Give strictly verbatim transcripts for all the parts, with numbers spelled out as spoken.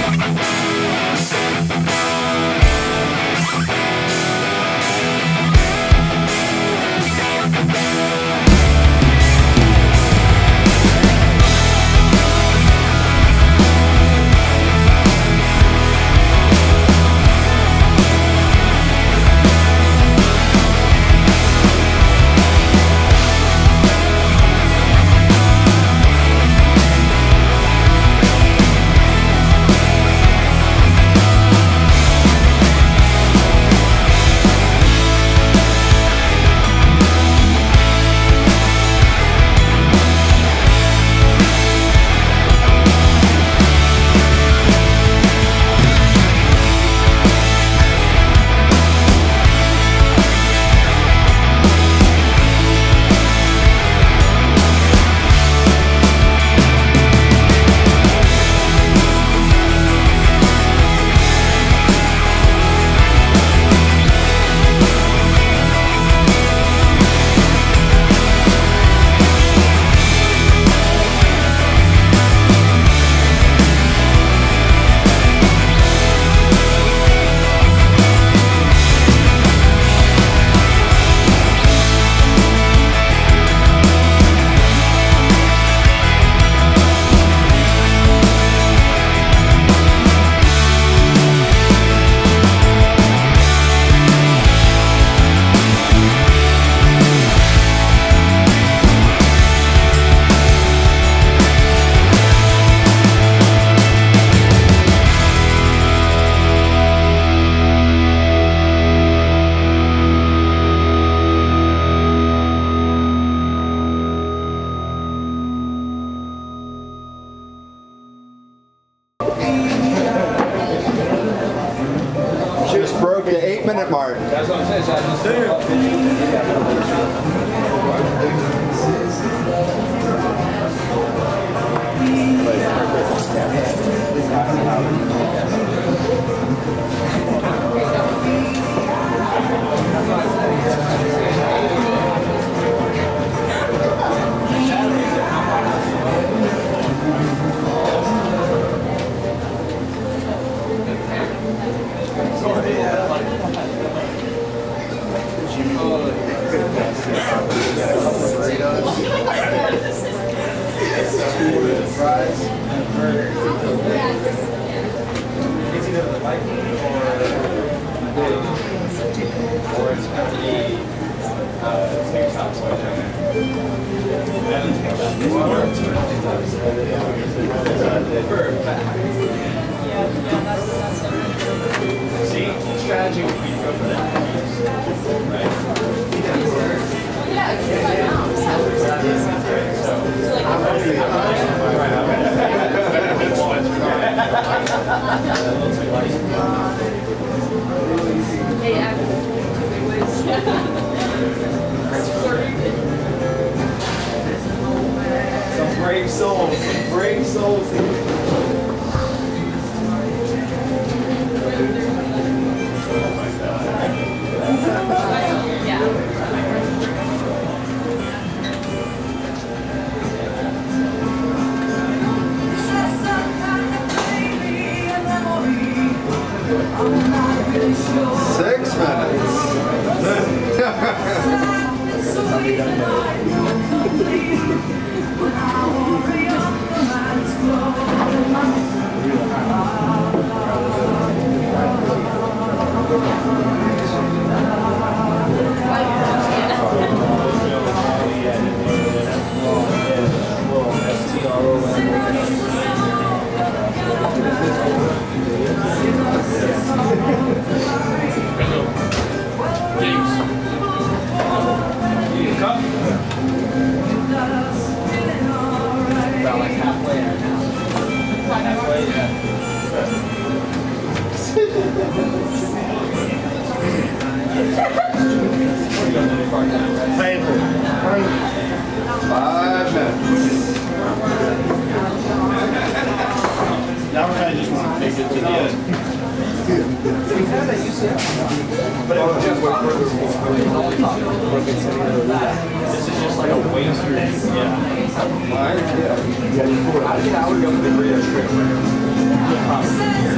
minute mark. That's what I'm saying. So I just do. Fries and burgers. It's either the Viking or or it's going to be uh, two tops. See, strategy would be to go for that. Right? Some brave souls, some brave souls here. Six minutes. About like halfway right now. Halfway, yeah. Painful. Five minutes. Now we're kind of just want to make it to the end. But it was just further. This is just like a waste thing. Yeah. Right? Yeah. I think I would go for the burrito strip.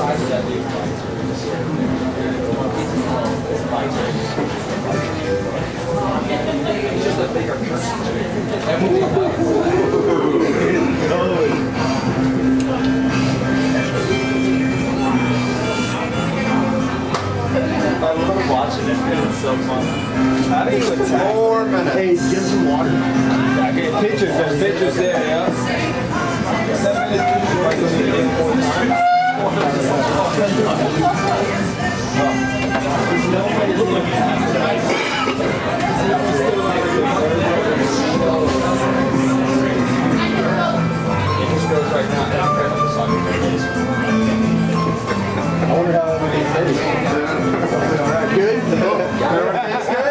just a bigger person. I love watching it, it's so fun. How do you attack? Four minutes. Hey, get some water. Okay, pictures, there's pictures there, yeah? Seven minutes, like when you get four times. There's no way to look at it. It just goes right now. I wonder how everything tastes. Good? Everything's good?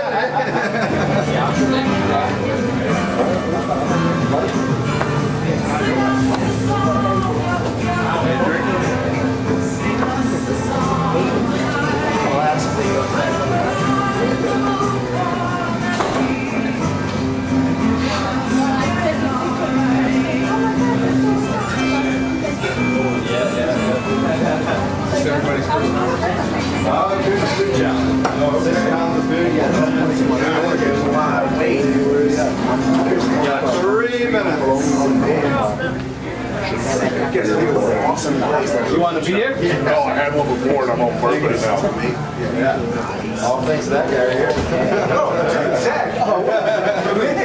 Everybody's first number. Oh, good food challenge. Oh, six pounds of food. Yeah, got three minutes. You want a beer? No, I had one before and I'm on purpose now. Yeah. All thanks to that guy right here. Oh, Zach. Oh, come in.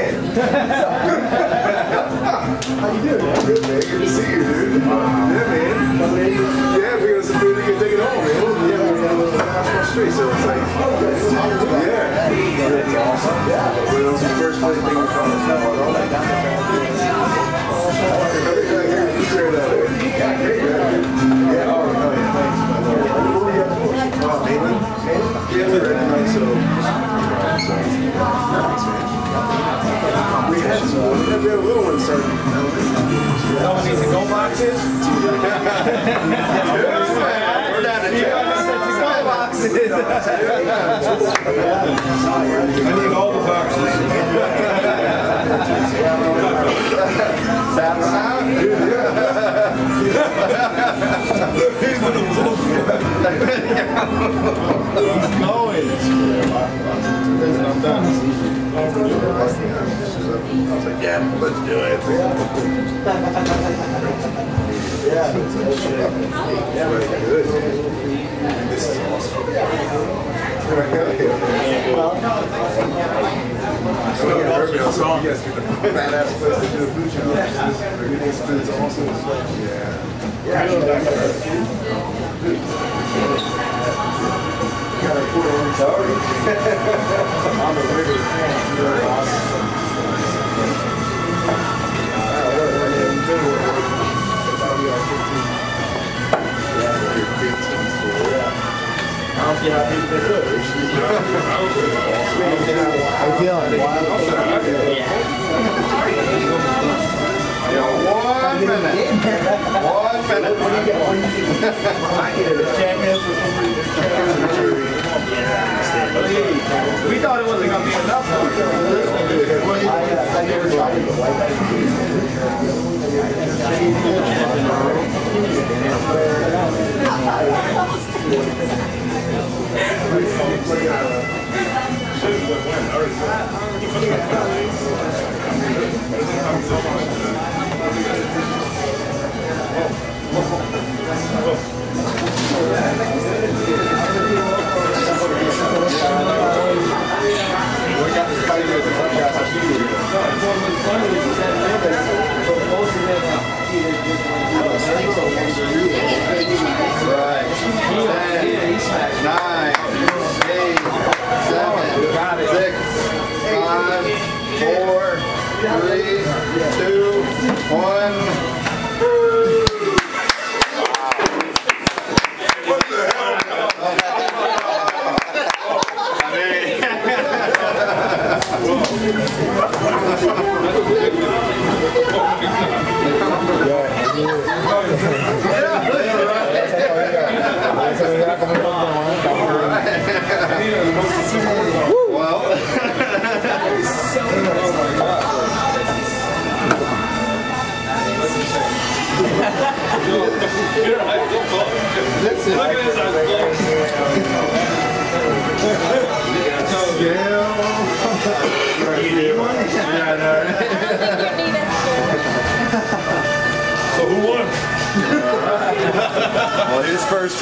How you doing? Good, man. Good to see you, dude. Yeah, man. Yeah, we got some food we can take it home, man. Yeah, we're across the street, so it's like, yeah. That's awesome. Yeah. Well, it was the first place thing we found. Yeah, oh, no, yeah, thanks. Oh, Nathan? Yeah, very nice. So, we had some, we had a little one starting. No one needs to go boxes? We're down to two. Go boxes. I need all the boxes. That's out. He's going. I'm done. I was like, yeah, let's do it. Yeah, that's good. This is awesome. Badass place to do a food challenge. Everything's food is awesome. Yeah. Yeah. Got a poor orange already. On the river. Very awesome. I don't see how people can do it. How you feeling? Yeah, one minute. One minute. We thought it wasn't going to be enough for I never tried it. Right. Ten, nine, eight, seven, six, five, four, three, two, one. What the hell? Well, Well, his first